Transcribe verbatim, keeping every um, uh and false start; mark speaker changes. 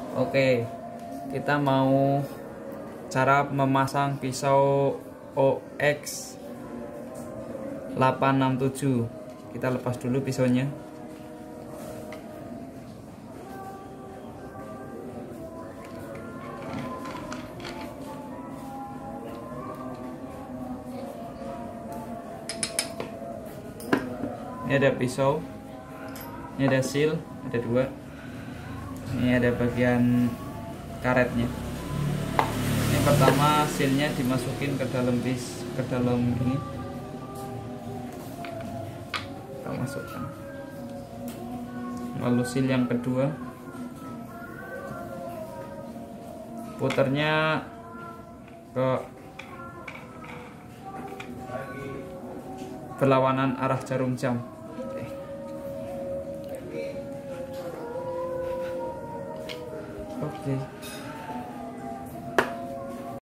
Speaker 1: Oke, kita mau cara memasang pisau O X delapan enam tujuh. Kita lepas dulu pisaunya. Ini ada pisau, ini ada seal, ada dua. Ini ada bagian karetnya. Yang pertama sealnya dimasukin ke dalam bis, ke dalam ini. Kita masukkan. Lalu seal yang kedua, putarnya ke berlawanan arah jarum jam. Oke.